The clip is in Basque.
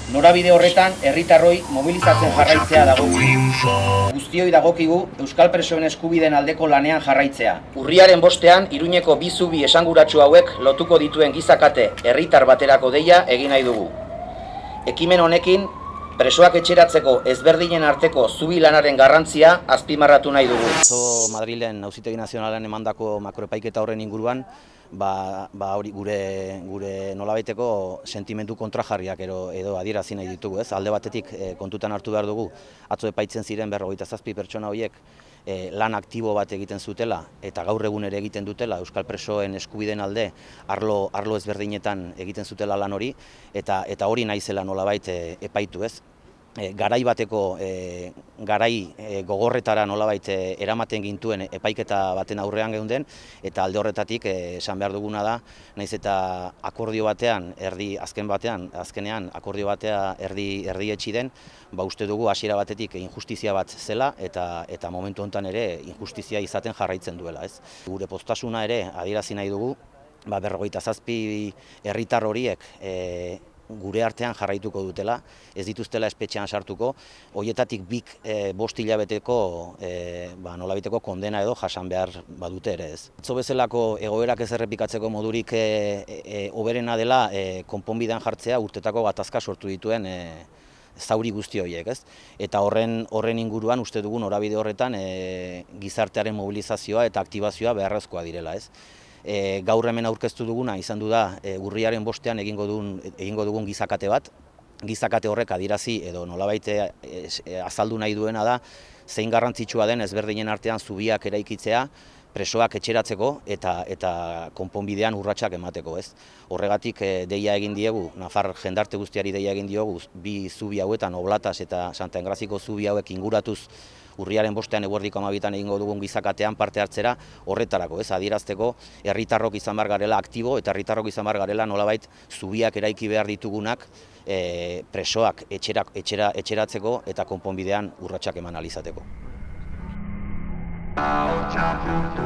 Norabide horretan herritarroi mobilizatzen jarraitzea dago. Guztioi dagokigu euskal presoen eskubideen aldeko lanean jarraitzea. Urriaren 5ean Iruñeko bi zubi esanguratsu hauek lotuko dituen gizakate herritar baterako deia egin nahi dugu. Ekimen honekin presoak etxeratzeko ezberdinen arteko zubi lanaren garrantzia azpimarratu nahi dugu. Madrilen Auzitegi Nazionalean emandako makroepaiketa horren inguruan, hori gure nolabaiteko sentimendu kontrajarriak edo adierazi nahi ditugu, ez? Alde batetik kontutan hartu behar dugu, atzo epaitzen ziren 57 pertsona horiek lan aktibo bat egiten zutela eta gaur egun ere egiten dutela Euskal presoen eskubideen alde arlo ezberdinetan egiten zutela lan hori eta hori naizela nolabait epaitu, ez? Garai bateko gogorretara nolabait eramaten gintuen epaiketa baten aurrean geunden eta alde horretatik esan behar duguna da, naiz eta akordio batean azkenean akordio batea erdietsi den, uste dugu hasiera batetik injustizia bat zela eta momentu honetan ere injustizia izaten jarraitzen duela, ez? Gure poztasuna ere adierazi nahi dugu, 57 herritar horiek gure artean jarraituko dutela, ez dituztela espetxean sartuko, horietatik 5 hilabeteko nolabiteko kondena edo jasan behar badute ere, ez. Atzo bezalako egoerak ez errepikatzeko modurik hoberena dela konponbidean jartzea urtetako gatazka sortu dituen zauri guzti horiek, ez? Eta horren inguruan uste dugu norabide horretan gizartearen mobilizazioa eta aktibazioa beharrezkoa direla, ez? Gaur hemen aurkeztu duguna izan du da urriaren 5ean egingo dugun gizakate bat. Gizakate horrek adierazi edo nolabait azaldu nahi duena da zein garrantzitsua den ezberdinen artean zubiak eraikitzea presoak etxeratzeko eta konponbidean urratsak emateko, ez? Horregatik deia egin diegu, Nafar jendarte guztiari deia egin diogu, bi zubi hauetan, Oblatas eta Santa Engraziko zubi hauek inguratuz urriaren 5ean eguerdiko 12ean egingo dugun gizakatean parte hartzera horretarako, ez? Adierazteko herritarrok izan behar garela aktibo eta herritarrok izan behar garela nolabait zubiak eraiki behar ditugunak presoak etxeratzeko eta konponbidean urratsak eman ahal izateko.